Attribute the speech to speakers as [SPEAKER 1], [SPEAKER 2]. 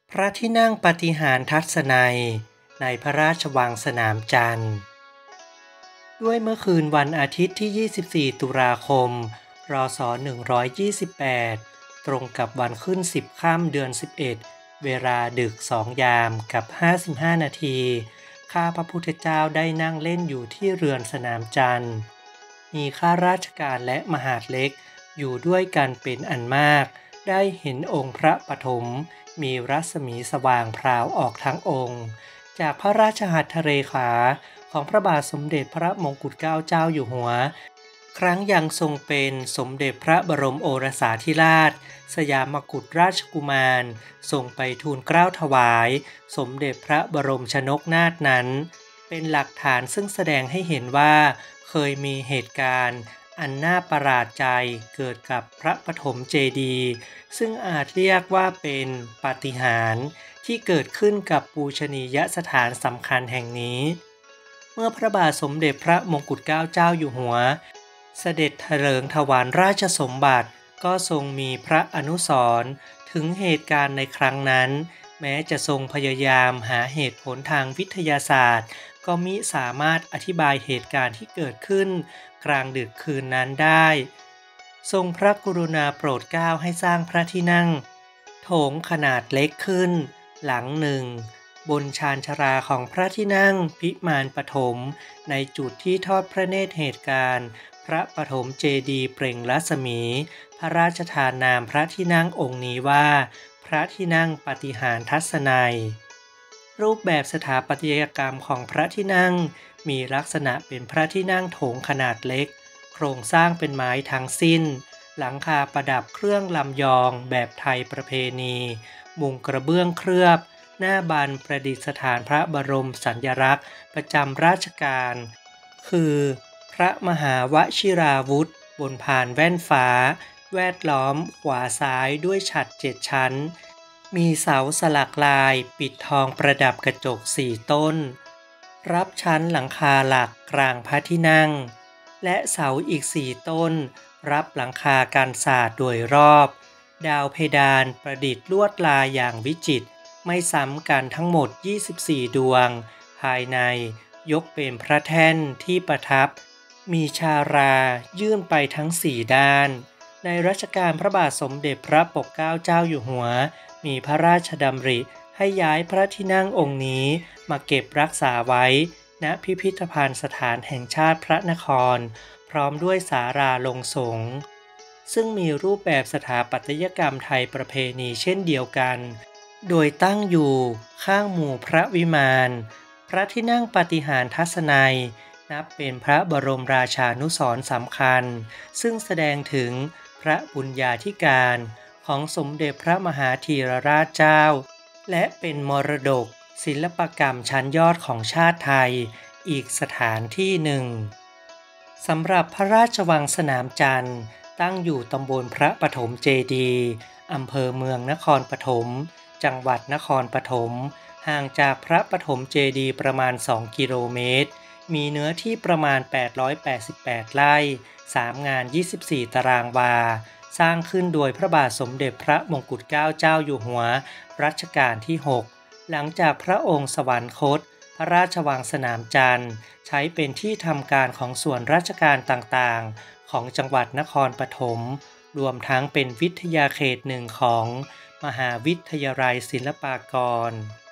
[SPEAKER 1] พระที่นั่งปาฏิหาริย์ทัศนัยในพระราชวังสนามจันทร์ด้วยเมื่อคืนวันอาทิตย์ที่ 24 ตุลาคม รศ 128 ตรงกับวันขึ้น10 ค่ำเดือน 11 เวลาดึก2 ยามกับ 55 นาที ข้าพระพุทธเจ้าได้นั่งเล่นอยู่ที่เรือนสนามจันทร์มีข้าราชการและมหาดเล็กอยู่ด้วยกันเป็นอันมากได้เห็นองค์พระปฐมมีรัศมีสว่างพราวออกทั้งองค์จากพระราชหัตถเรขาของพระบาทสมเด็จพระมงกุฎเกล้าเจ้าอยู่หัวครั้งยังทรงเป็นสมเด็จพระบรมโอรสาธิราชสยามกุฎราชกุมารทรงไปทูลเกล้าถวายสมเด็จพระบรมชนกนาถนั้นเป็นหลักฐานซึ่งแสดงให้เห็นว่าเคยมีเหตุการณ์อันน่าประหลาดใจเกิดกับพระปฐมเจดีย์ซึ่งอาจเรียกว่าเป็นปาฏิหาริย์ที่เกิดขึ้นกับปูชนียสถานสำคัญแห่งนี้เมื่อพระบาทสมเด็จพระมงกุฎเกล้าเจ้าอยู่หัวเสด็จเถลิงถวายราชสมบัติก็ทรงมีพระอนุสรณ์ถึงเหตุการณ์ในครั้งนั้นแม้จะทรงพยายามหาเหตุผลทางวิทยาศาสตร์ก็มิสามารถอธิบายเหตุการณ์ที่เกิดขึ้นกลางดึกคืนนั้นได้ทรงพระกรุณาโปรดเกล้าให้สร้างพระที่นั่งโถงขนาดเล็กขึ้นหลังหนึ่งบนชานชราของพระที่นั่งพิมานปฐมในจุดที่ทอดพระเนตรเหตุการณ์พระปฐมเจดีย์เปล่งรัศมีพระราชทานนามพระที่นั่งองค์นี้ว่าพระที่นั่งปาฏิหาริย์ทัศนัยรูปแบบสถาปัตยกรรมของพระที่นั่งมีลักษณะเป็นพระที่นั่งโถงขนาดเล็กโครงสร้างเป็นไม้ทั้งสิ้นหลังคาประดับเครื่องลำยองแบบไทยประเพณีมุงกระเบื้องเคลือบหน้าบานประดิษฐานพระบรมสัญลักษณ์ประจำราชการคือพระมหาวชิราวุธบนพานแว่นฟ้าแวดล้อมขวาซ้ายด้วยฉัตร7 ชั้นมีเสาสลักลายปิดทองประดับกระจก4 ต้นรับชั้นหลังคาหลักกลางพระที่นั่งและเสาอีก4 ต้นรับหลังคากันศาสตร์โดยรอบดาวเพดานประดิษฐ์ลวดลายอย่างวิจิตรไม่ซ้ำกันทั้งหมด24 ดวงภายในยกเป็นพระแท่นที่ประทับมีชารายื่นไปทั้ง4 ด้านในรัชกาลพระบาทสมเด็จพระปกเกล้าเจ้าอยู่หัวมีพระราชดำริให้ย้ายพระที่นั่งองค์นี้มาเก็บรักษาไว้ณพิพิธภัณฑ์สถานแห่งชาติพระนครพร้อมด้วยศาลาลงสงฆ์ซึ่งมีรูปแบบสถาปัตยกรรมไทยประเพณีเช่นเดียวกันโดยตั้งอยู่ข้างหมู่พระวิมานพระที่นั่งปาฏิหาริย์ทัศนัยนับเป็นพระบรมราชานุสรณ์สำคัญซึ่งแสดงถึงพระบุญญาธิการของสมเด็จพระมหาธีรราชเจ้าและเป็นมรดกศิลปกรรมชั้นยอดของชาติไทยอีกสถานที่หนึ่งสำหรับพระราชวังสนามจันทร์ตั้งอยู่ตำบลพระปฐมเจดีย์อำเภอเมืองนครปฐมจังหวัดนครปฐมห่างจากพระปฐมเจดีย์ประมาณ2 กิโลเมตรมีเนื้อที่ประมาณ888 ไร่3 งาน24 ตารางวาสร้างขึ้นโดยพระบาทสมเด็จพระมงกุฎเกล้าเจ้าอยู่หัวรัชกาลที่ 6หลังจากพระองค์สวรรคตพระราชวังสนามจันทร์ใช้เป็นที่ทำการของส่วนราชการต่างๆของจังหวัดนครปฐมรวมทั้งเป็นวิทยาเขตหนึ่งของมหาวิทยาลัยศิลปากร